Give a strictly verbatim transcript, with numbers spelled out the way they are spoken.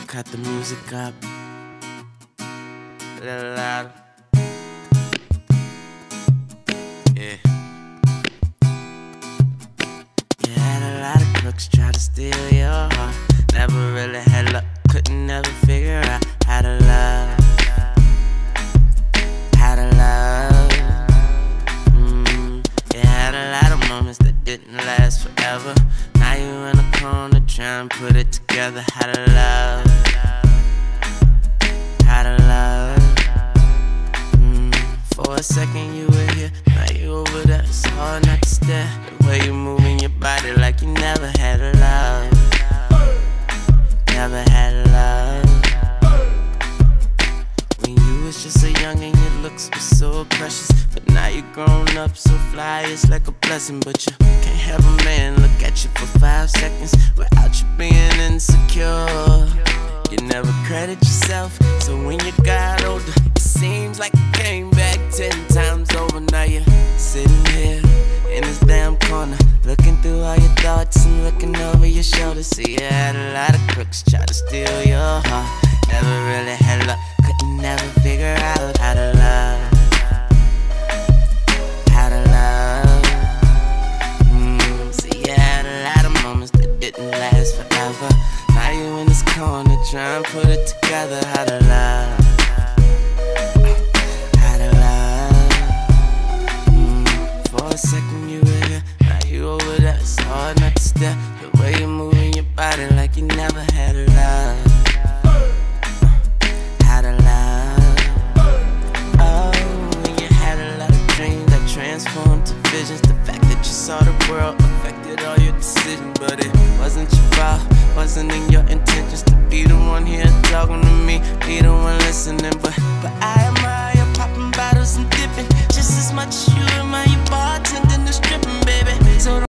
cut the music up a little louder. Yeah. You had a lot of crooks try to steal your heart. Never really had luck, couldn't never figure out how to love. How to love. Mm. You had a lot of moments that didn't last forever. Now you in a corner trying to put it together. How to love. How to love. Mm. For a second you were here, now you over there. It's hard not to stare. The way you moving your body like you never had a love. Never had a love. When you was just so young and your looks were so precious, but now you grown up so fly, it's like a blessing. But you can't have a man look at you for five seconds without you being insecure. You never credit yourself, so when you got older, it seems like you came back ten times over. Now you're sitting here in this damn corner, looking through all your thoughts and looking over your shoulder. See, you had a lot of crooks try to steal your heart. Never really had luck, couldn't never figure out how to love. How to love. Mm, see, you had a lot of moments that didn't last forever. Now you in this corner trying to put it together. How to love. How to love. Mm, for a second you were here, now you over there. It's hard not to stare. The way you're moving your body like you never had a love. How to love. Oh, when you had a lot of dreams that transformed to visions. The fact that you saw the world affected all your decisions, but it wasn't your fault, wasn't in your intentions to be the one here talking to me, be the one listening. But, but I